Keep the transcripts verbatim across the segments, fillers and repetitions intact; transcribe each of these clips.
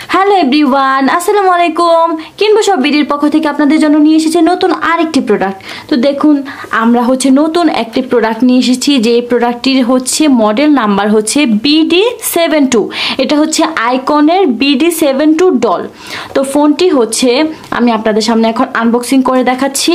Hello everyone, আসসালামু আলাইকুম। কিনবো সব বিডির পক্ষ থেকে আপনাদের জন্য নিয়ে এসেছে নতুন আরেকটি প্রোডাক্ট। তো দেখুন, আমরা হচ্ছে নতুন একটি প্রোডাক্ট নিয়ে এসেছি, যে প্রোডাক্টটির হচ্ছে মডেল নাম্বার হচ্ছে বিডি সেভেন টু। এটা হচ্ছে আইকনের বিডি সেভেন টু ডল। তো ফোনটি হচ্ছে আমি আপনাদের সামনে এখন আনবক্সিং করে দেখাচ্ছি।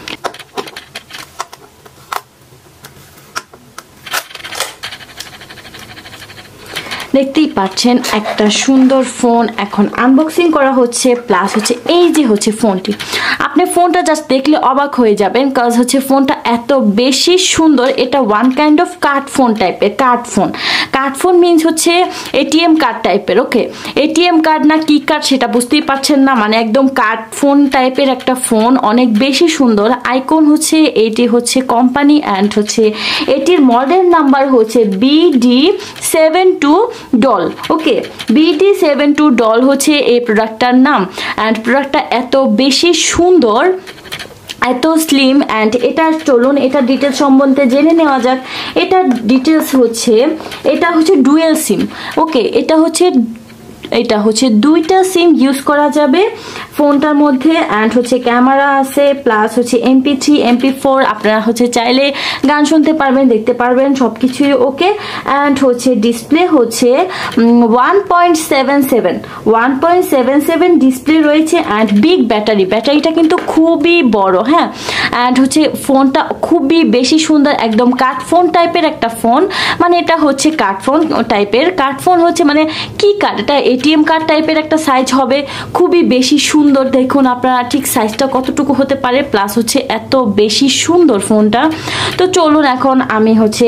দেখতেই পাচ্ছেন একটা সুন্দর ফোন এখন আনবক্সিং করা হচ্ছে, প্লাস হচ্ছে এই যে হচ্ছে ফোনটি। আপনি ফোনটা জাস্ট দেখলে অবাক হয়ে যাবেন, কাজ হচ্ছে ফোনটা এত বেশি সুন্দর। এটা one kind of card phone টাইপের। Card phone card phone means হচ্ছে এটিএম কার্ড টাইপের। ওকে, এটিএম কার্ড না কি কার্ড সেটা বুঝতেই পারছেন না, মানে একদম কার্ড ফোন টাইপের একটা ফোন, অনেক বেশি সুন্দর। আইকন হচ্ছে এটি হচ্ছে কোম্পানি অ্যান্ড হচ্ছে এটির মডেল নাম্বার হচ্ছে BD seven two doll. Okay, BD seven two doll হচ্ছে এই প্রোডাক্টটার নাম। অ্যান্ড প্রোডাক্টটা এত বেশি সুন্দর, এত স্লিম। অ্যান্ড এটার চলুন এটা ডিটেলস সম্বন্ধে জেনে নেওয়া যাক। এটার ডিটেলস হচ্ছে এটা হচ্ছে ডুয়েল সিম। ওকে, এটা হচ্ছে এটা হচ্ছে দুইটা সিম ইউজ করা যাবে ফোনটার মধ্যে। অ্যান্ড হচ্ছে ক্যামেরা আছে, প্লাস হচ্ছে এমপি থ্রি এমপি ফোর। আপনারা হচ্ছে চাইলে গান শুনতে পারবেন, দেখতে পারবেন, সব কিছুই ওকে। অ্যান্ড হচ্ছে ডিসপ্লে হচ্ছে one point seven seven one point seven seven display রয়েছে। অ্যান্ড বিগ ব্যাটারি, ব্যাটারিটা কিন্তু খুবই বড়। হ্যাঁ, অ্যান্ড হচ্ছে ফোনটা খুবই বেশি সুন্দর, একদম কার্ড ফোন টাইপের একটা ফোন। মানে এটা হচ্ছে কার্ড ফোন টাইপের। কার্ড ফোন হচ্ছে মানে কি কার্ড, এটা এটিএম কার্ড টাইপের একটা সাইজ হবে, খুবই বেশি সুন্দর। দেখুন আপনারা ঠিক সাইজটা কতটুকু হতে পারে, প্লাস হচ্ছে এত বেশি সুন্দর ফোনটা। তো চলুন এখন আমি হচ্ছে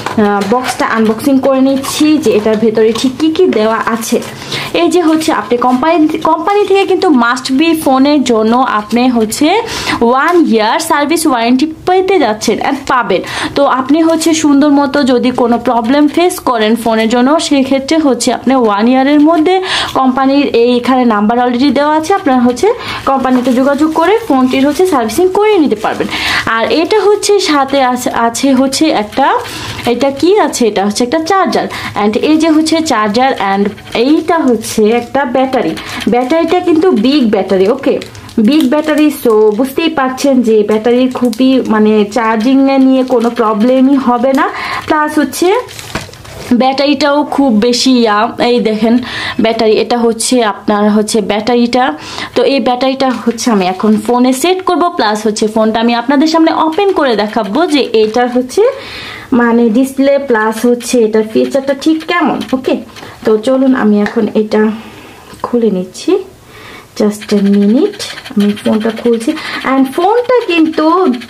বক্সটা আনবক্সিং করে নিচ্ছি, যে এটার ভেতরে ঠিক কি কি দেওয়া আছে। এই যে হচ্ছে আপনি কোম্পানি কোম্পানি থেকে কিন্তু মাস্ট বি ফোনের জন্য আপনি হচ্ছে ওয়ান ইয়ার সার্ভিস ওয়ারেন্টি পেতে যাচ্ছেন অ্যান্ড পাবেন। তো আপনি হচ্ছে সুন্দর মতো যদি কোনো প্রবলেম ফেস করেন ফোনের জন্য, সেক্ষেত্রে হচ্ছে আপনি ওয়ান ইয়ারের মধ্যে কোম্পানির এই এখানে নাম্বার অলরেডি দেওয়া আছে, আপনার হচ্ছে কোম্পানিতে যোগাযোগ করে ফোনটির হচ্ছে সার্ভিসিং করে নিতে পারবেন। আর এটা হচ্ছে সাথে আছে হচ্ছে একটা, এটা কি আছে, এটা হচ্ছে একটা চার্জার। অ্যান্ড এই যে হচ্ছে চার্জার, অ্যান্ড এইটা হচ্ছে একটা ব্যাটারি। ব্যাটারিটা কিন্তু big battery. Okay, big battery. So বুঝতেই পারছেন যে ব্যাটারির খুবই মানে চার্জিং নিয়ে কোনো প্রবলেমই হবে না। প্লাস হচ্ছে ব্যাটারিটাও খুব বেশি ইয়া। এই দেখেন ব্যাটারি, এটা হচ্ছে আপনার হচ্ছে ব্যাটারিটা। তো এই ব্যাটারিটা হচ্ছে আমি এখন ফোনে সেট করব, প্লাস হচ্ছে ফোনটা আমি আপনাদের সামনে ওপেন করে দেখাবো যে এইটার হচ্ছে মানে ডিসপ্লে প্লাস হচ্ছে এটার ফিচারটা ঠিক কেমন। ওকে, তো চলুন আমি এখন এটা খুলে নিচ্ছি। জাস্ট এ মিনিট, আমি ফোনটা খুলছি। অ্যান্ড ফোনটা কিন্তু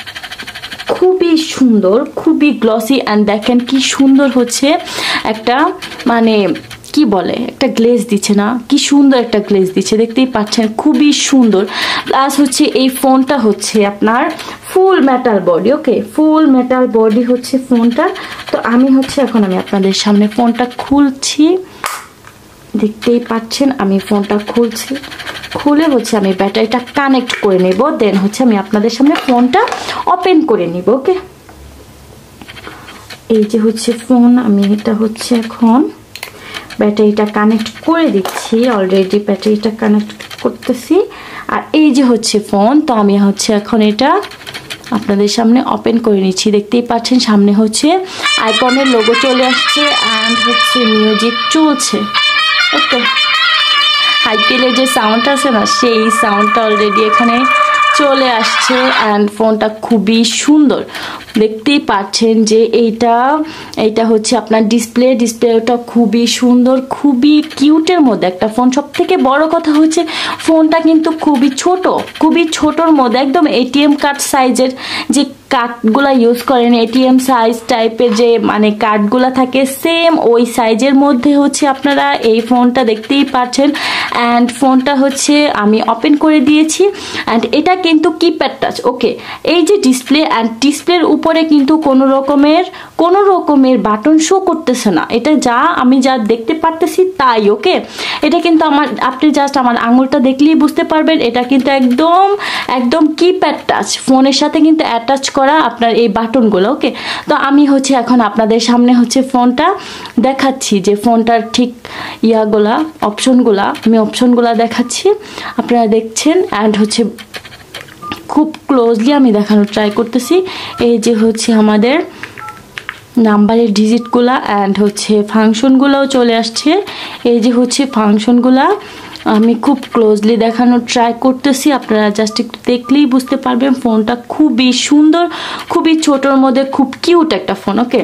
খুবই সুন্দর, খুবই গ্লসি। অ্যান্ড দেখেন কি সুন্দর হচ্ছে একটা মানে কি বলে একটা গ্লেজ দিচ্ছে না, কি সুন্দর একটা গ্লেজ দিচ্ছে, দেখতেই পাচ্ছেন খুবই সুন্দর। প্লাস হচ্ছে এই ফোনটা হচ্ছে আপনার full metal body. Okay, full metal body হচ্ছে ফোনটা। তো আমি হচ্ছে এখন আমি আপনাদের সামনে ফোনটা খুলছি, দেখতেই পাচ্ছেন আমি ফোনটা খুলছি। খুলে হচ্ছে আমি ব্যাটারিটা কানেক্ট করে নেব, দেন হচ্ছে আমি আপনাদের সামনে ফোনটা ওপেন করে নিব। ওকে, এই যে হচ্ছে ফোন, আমি এটা হচ্ছে এখন ব্যাটারিটা কানেক্ট করে দিচ্ছি। অলরেডি ব্যাটারিটা কানেক্ট করতেছি। আর এই যে হচ্ছে ফোন, তো আমি হচ্ছে এখন এটা আপনাদের সামনে ওপেন করে নিচ্ছি। দেখতেই পাচ্ছেন সামনে হচ্ছে আইকনের লোগো চলে আসছে, অ্যান্ড হচ্ছে মিউজিক চলছে। ওকে, হাইকেলের যে সাউন্ড আছে না, সেই সাউন্ডটা অলরেডি এখানে চলে আসছে। অ্যান্ড ফোনটা খুবই সুন্দর, দেখতেই পাচ্ছেন যে এইটা এইটা হচ্ছে আপনার ডিসপ্লে। ডিসপ্লেটা খুবই সুন্দর, খুবই কিউটের মধ্যে একটা ফোন। সব থেকে বড় কথা হচ্ছে ফোনটা কিন্তু খুবই ছোট, খুবই ছোটোর মধ্যে, একদম এটিএম কার্ড সাইজের যে কার্ডগুলা ইউজ করেন, এটিএম সাইজ টাইপের যে মানে কার্ডগুলা থাকে, সেম ওই সাইজের মধ্যে হচ্ছে আপনারা এই ফোনটা দেখতেই পাচ্ছেন। অ্যান্ড ফোনটা হচ্ছে আমি ওপেন করে দিয়েছি। অ্যান্ড এটা কিন্তু কিপ্যাড টাচ। ওকে, এই যে ডিসপ্লে, অ্যান্ড ডিসপ্লের উপর উপরে কিন্তু কোনো রকমের কোনো রকমের বাটন শো করতেছে না, এটা যা আমি যা দেখতে পারতেছি তাই। ওকে, এটা কিন্তু আমার আপনি জাস্ট আমার আঙুলটা দেখলেই বুঝতে পারবেন এটা কিন্তু একদম একদম কিপ্যাড টাচ, ফোনের সাথে কিন্তু অ্যাটাচ করা আপনার এই বাটনগুলো। ওকে, তো আমি হচ্ছে এখন আপনাদের সামনে হচ্ছে ফোনটা দেখাচ্ছি যে ফোনটার ঠিক ইয়াগুলা অপশনগুলা আমি অপশনগুলা দেখাচ্ছি, আপনারা দেখছেন। অ্যান্ড হচ্ছে খুব ক্লোজলি আমি দেখানোর ট্রাই করতেছি। এই যে হচ্ছে আমাদের নাম্বারের ডিজিটগুলা অ্যান্ড হচ্ছে ফাংশনগুলোও চলে আসছে। এই যে হচ্ছে ফাংশনগুলা আমি খুব ক্লোজলি দেখানোর ট্রাই করতেছি, আপনারা জাস্ট একটু দেখলেই বুঝতে পারবেন ফোনটা খুবই সুন্দর, খুবই ছোটোর মধ্যে খুব কিউট একটা ফোন। ওকে,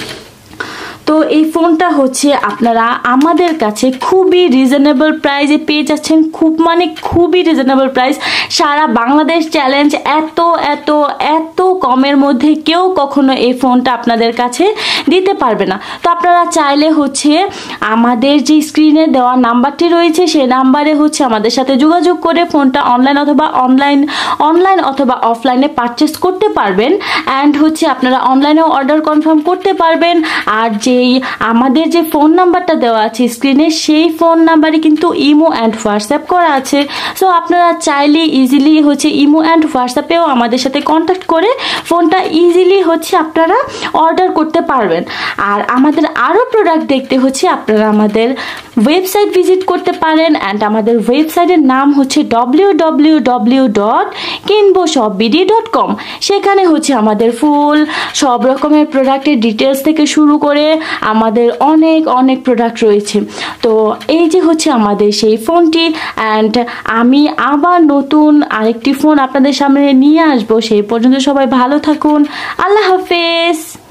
তো এই ফোনটা হচ্ছে আপনারা আমাদের কাছে খুবই রিজনেবল প্রাইসে পেয়ে যাচ্ছেন, খুব মানে খুবই রিজনেবল প্রাইস। সারা বাংলাদেশ চ্যালেঞ্জ, এত এত এত কমের মধ্যে কেউ কখনো এই ফোনটা আপনাদের কাছে দিতে পারবে না। তো আপনারা চাইলে হচ্ছে আমাদের যে স্ক্রিনে দেওয়া নাম্বারটি রয়েছে সেই নাম্বারে হচ্ছে আমাদের সাথে যোগাযোগ করে ফোনটা অনলাইন অথবা অনলাইন অনলাইন অথবা অফলাইনে পারচেস করতে পারবেন। অ্যান্ড হচ্ছে আপনারা অনলাইনেও অর্ডার কনফার্ম করতে পারবেন। আর যেই আমাদের যে ফোন নাম্বারটা দেওয়া আছে স্ক্রিনে সেই ফোন নাম্বারে কিন্তু ইমো অ্যান্ড হোয়াটসঅ্যাপ করা আছে। সো আপনারা চাইলে ইজিলি হচ্ছে ইমো অ্যান্ড হোয়াটসঅ্যাপেও আমাদের সাথে কন্ট্যাক্ট করে ফোনটা ইজিলি হচ্ছে আপনারা অর্ডার করতে পারবেন। আর আমাদের আরও প্রোডাক্ট দেখতে হচ্ছে আপনারা আমাদের ওয়েবসাইট ভিজিট করতে পারেন। অ্যান্ড আমাদের ওয়েবসাইটের নাম হচ্ছে W W W dot Kinbo shop BD dot com. সেখানে হচ্ছে আমাদের ফুল সব রকমের প্রোডাক্টের ডিটেলস থেকে শুরু করে আমাদের অনেক অনেক প্রোডাক্ট রয়েছে। তো এই যে হচ্ছে আমাদের সেই ফোনটি। অ্যান্ড আমি আবার নতুন আরেকটি ফোন আপনাদের সামনে নিয়ে আসবো। সেই পর্যন্ত সবাই ভালো থাকুন, আল্লাহ হাফেজ।